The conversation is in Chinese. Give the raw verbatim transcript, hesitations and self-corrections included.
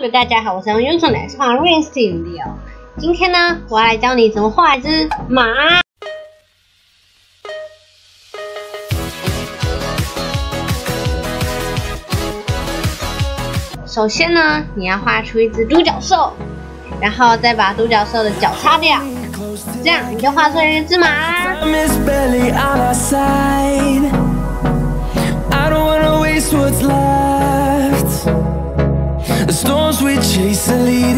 Hello， 大家好，我是用用手来画 Rain Studio。今天呢，我要来教你怎么画一只马。首先呢，你要画出一只独角兽，然后再把独角兽的脚擦掉，这样你就画出一只马啦。The storms we chase are leading